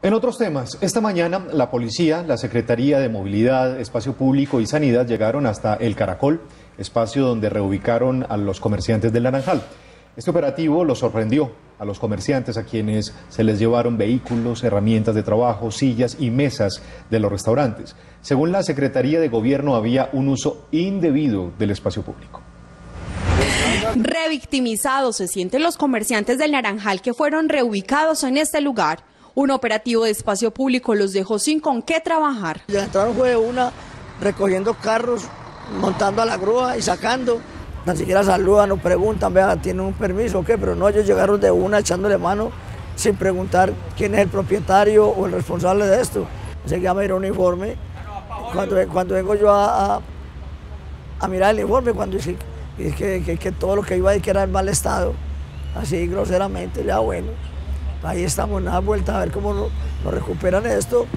En otros temas, esta mañana la policía, la Secretaría de Movilidad, Espacio Público y Sanidad llegaron hasta El Caracol, espacio donde reubicaron a los comerciantes del Naranjal. Este operativo los sorprendió a los comerciantes, a quienes se les llevaron vehículos, herramientas de trabajo, sillas y mesas de los restaurantes. Según la Secretaría de Gobierno, había un uso indebido del espacio público. Revictimizados se sienten los comerciantes del Naranjal que fueron reubicados en este lugar. Un operativo de espacio público los dejó sin con qué trabajar. Ya entraron fue de una recogiendo carros, montando a la grúa y sacando. Ni siquiera saludan o preguntan, vea, ¿tienen un permiso o qué? Pero no, ellos llegaron de una echándole mano sin preguntar quién es el propietario o el responsable de esto. Enseguida me dieron un informe. Cuando vengo yo a mirar el informe, cuando dice que todo lo que iba a decir que era en mal estado, así groseramente, ya bueno. Ahí estamos, nada vuelta a ver cómo nos recuperan esto.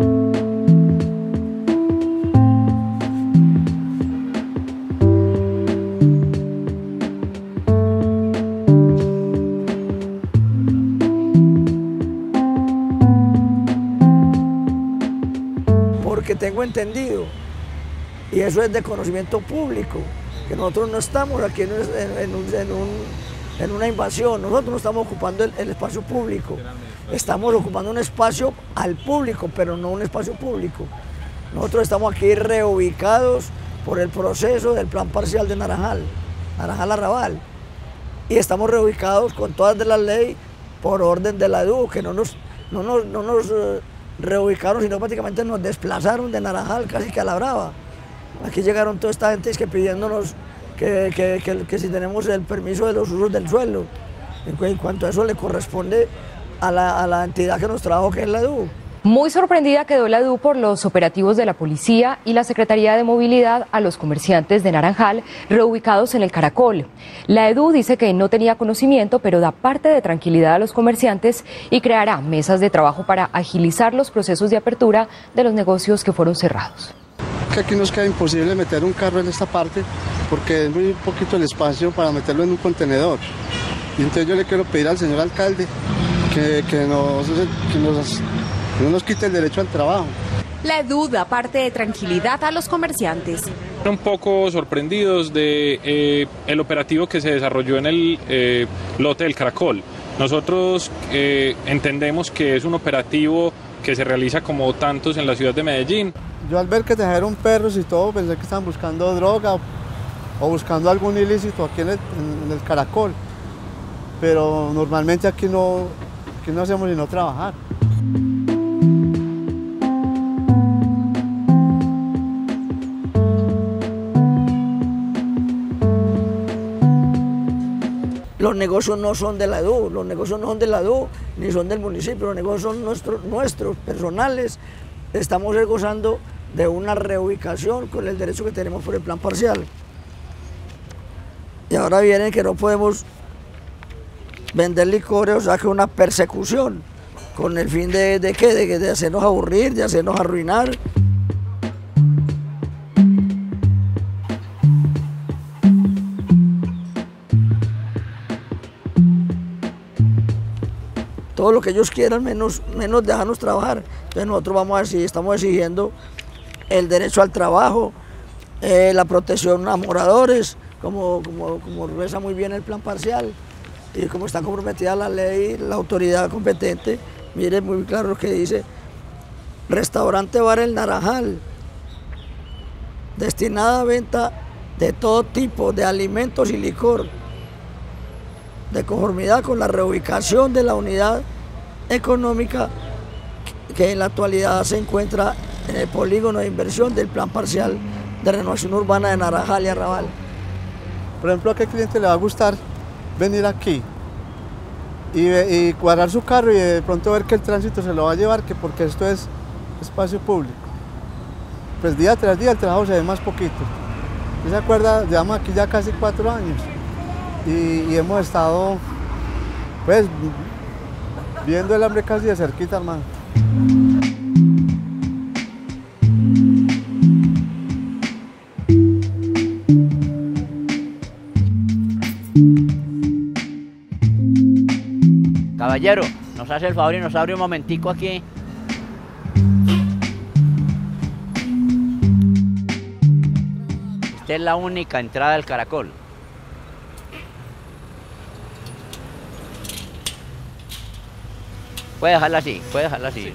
Porque tengo entendido, y eso es de conocimiento público, que nosotros no estamos aquí en una invasión, nosotros no estamos ocupando el espacio público, estamos ocupando un espacio al público, pero no un espacio público. Nosotros estamos aquí reubicados por el proceso del plan parcial de Naranjal Arrabal, y estamos reubicados con todas de la ley por orden de la EDU, que no nos reubicaron, sino prácticamente nos desplazaron de Naranjal casi que a la brava. Aquí llegaron toda esta gente pidiéndonos que si tenemos el permiso de los usos del suelo. En cuanto a eso le corresponde a la entidad que nos trajo, que es la EDU. Muy sorprendida quedó la EDU por los operativos de la policía y la Secretaría de Movilidad a los comerciantes de Naranjal reubicados en El Caracol. La EDU dice que no tenía conocimiento, pero da parte de tranquilidad a los comerciantes y creará mesas de trabajo para agilizar los procesos de apertura de los negocios que fueron cerrados. Que aquí nos queda imposible meter un carro en esta parte porque es muy poquito el espacio para meterlo en un contenedor. Y entonces yo le quiero pedir al señor alcalde que no nos quite el derecho al trabajo. La EDU da parte de tranquilidad a los comerciantes. Un poco sorprendidos de el operativo que se desarrolló en el lote del Caracol. Nosotros entendemos que es un operativo que se realiza como tantos en la ciudad de Medellín. Yo al ver que trajeron perros y todo, pensé que estaban buscando droga o buscando algún ilícito aquí en el Caracol. Pero normalmente aquí no hacemos sino trabajar. Los negocios no son de la EDU, los negocios no son de la EDU, ni son del municipio, los negocios son nuestros personales. Estamos gozando de una reubicación con el derecho que tenemos por el plan parcial. Y ahora viene que no podemos vender licores, o sea que una persecución, con el fin de hacernos aburrir, de hacernos arruinar. Todo lo que ellos quieran, menos dejarnos trabajar. Entonces nosotros estamos exigiendo el derecho al trabajo, la protección a moradores, como reza muy bien el plan parcial y como está comprometida la ley, la autoridad competente. Mire muy claro lo que dice: restaurante bar El Naranjal, destinada a venta de todo tipo de alimentos y licor, de conformidad con la reubicación de la unidad económica que en la actualidad se encuentra en el polígono de inversión del plan parcial de renovación urbana de Naranjal y Arrabal. Por ejemplo, ¿a qué cliente le va a gustar venir aquí y cuadrar su carro y de pronto ver que el tránsito se lo va a llevar, que porque esto es espacio público? Pues día tras día el trabajo se ve más poquito. ¿Usted se acuerda? Llevamos aquí ya casi 4 años. Y hemos estado, pues, viendo el hambre casi de cerquita, hermano. Caballero, nos hace el favor y nos abre un momentico aquí Esta es la única entrada del Caracol. Puede dejarla así, sí, puede dejarla así.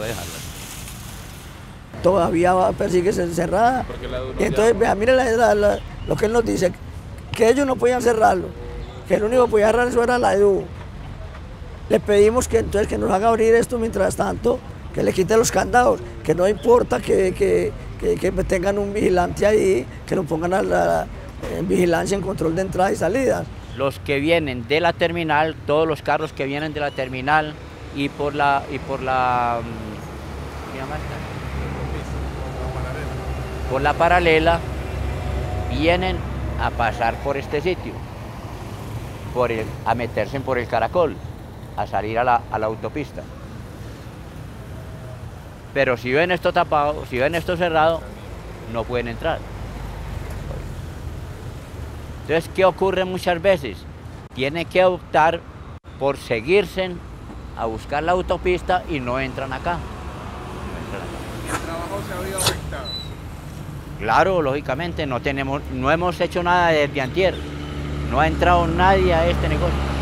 Todavía persigue cerrada. Y entonces, vea, mire lo que él nos dice, que ellos no podían cerrarlo, que el único que podía cerrar eso era la EDU. Le pedimos que entonces que nos haga abrir esto mientras tanto, que le quite los candados, que no importa que tengan un vigilante ahí, que lo pongan en vigilancia, en control de entrada y salida. Los que vienen de la terminal, todos los carros que vienen de la terminal y por la ¿qué llama esta? Por la paralela, vienen a pasar por este sitio, a meterse por el Caracol, a salir a la autopista. Pero si ven esto tapado, si ven esto cerrado, no pueden entrar. Entonces, ¿qué ocurre muchas veces? Tienen que optar por seguirse a buscar la autopista y no entran acá. ¿El trabajo se ha habido afectado? Claro, lógicamente, no hemos hecho nada desde antier. No ha entrado nadie a este negocio.